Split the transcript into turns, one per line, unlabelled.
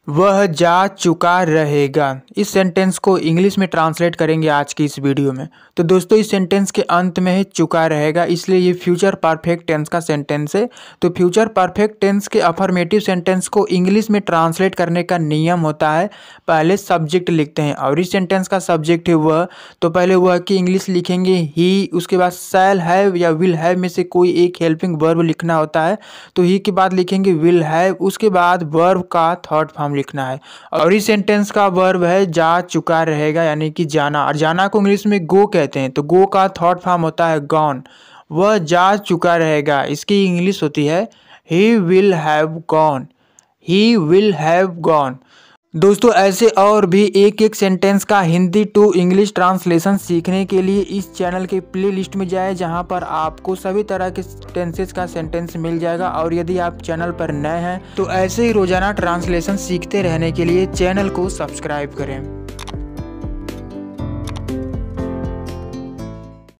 वह जा चुका रहेगा। इस सेंटेंस को इंग्लिश में ट्रांसलेट करेंगे आज की इस वीडियो में। तो दोस्तों इस सेंटेंस के अंत में है चुका रहेगा, इसलिए ये फ्यूचर परफेक्ट टेंस का सेंटेंस है। तो फ्यूचर परफेक्ट टेंस के अफर्मेटिव सेंटेंस को इंग्लिश में ट्रांसलेट करने का नियम होता है, पहले सब्जेक्ट लिखते हैं और इस सेंटेंस का सब्जेक्ट है वह। तो पहले वह की इंग्लिश लिखेंगे ही, उसके बाद शैल हैव या विल हैव में से कोई एक हेल्पिंग वर्ब लिखना होता है। तो ही के बाद लिखेंगे विल हैव, उसके बाद वर्ब का थर्ड फॉर्म लिखना है और इस सेंटेंस का वर्ब है जा चुका रहेगा यानी कि जाना, और जाना को इंग्लिश में गो कहते हैं। तो गो का थर्ड फॉर्म होता है गॉन। वह जा चुका रहेगा, इसकी इंग्लिश होती है he will have gone, he will have gone. दोस्तों ऐसे और भी एक एक सेंटेंस का हिंदी टू इंग्लिश ट्रांसलेशन सीखने के लिए इस चैनल के प्लेलिस्ट में जाएं, जहां पर आपको सभी तरह के टेंसेस का सेंटेंस मिल जाएगा। और यदि आप चैनल पर नए हैं तो ऐसे ही रोजाना ट्रांसलेशन सीखते रहने के लिए चैनल को सब्सक्राइब करें।